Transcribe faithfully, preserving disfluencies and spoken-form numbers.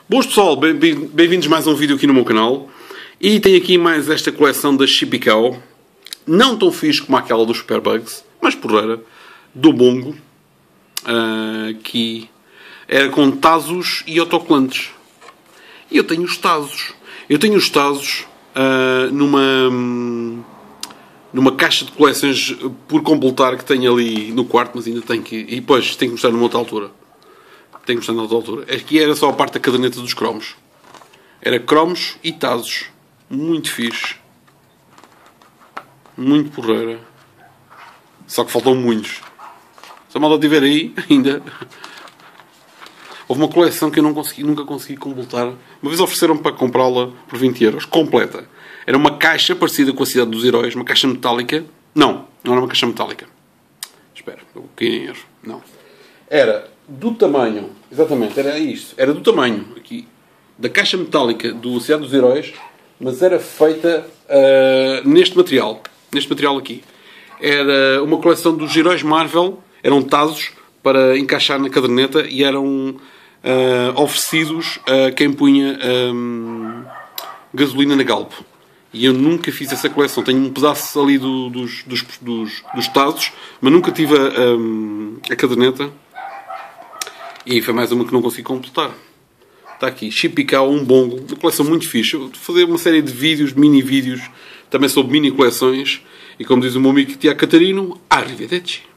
Boas pessoal, bem-vindos mais a um vídeo aqui no meu canal. E tenho aqui mais esta coleção da Chipicow. Não tão fixe como aquela dos Superbugs, mas porreira, do Bongo. Uh, que era com tazos e autocolantes. E eu tenho os tazos. Eu tenho os tazos uh, numa, numa caixa de coleções por completar que tenho ali no quarto, mas ainda tenho que... E depois tenho que mostrar numa outra altura. Tenho que mostrar numa outra altura. Aqui era só a parte da caderneta dos cromos. Era cromos e tazos. Muito fixe. Muito porreira. Só que faltam muitos. Se a malta estiver aí, ainda... Houve uma coleção que eu não consegui, nunca consegui completar. Uma vez ofereceram-me para comprá-la por vinte euros. Completa. Era uma caixa parecida com a Cidade dos Heróis. Uma caixa metálica. Não. Não era uma caixa metálica. Espera. Eu caí em erro. Não. Era do tamanho... Exatamente. Era isto. Era do tamanho aqui da caixa metálica do Cidade dos Heróis. Mas era feita uh, neste material. Neste material aqui. Era uma coleção dos heróis Marvel. Eram tazos para encaixar na caderneta e eram uh, oferecidos a quem punha um, gasolina na Galp. E eu nunca fiz essa coleção. Tenho um pedaço ali do, dos, dos, dos, dos tazos, mas nunca tive a, um, a caderneta. E foi mais uma que não consegui completar. Está aqui, Chipicow, um bongo. Uma coleção muito fixe. Eu vou fazer uma série de vídeos, mini vídeos, também sobre mini coleções. E como diz o meu amigo Tiago Catarino, arrivederci.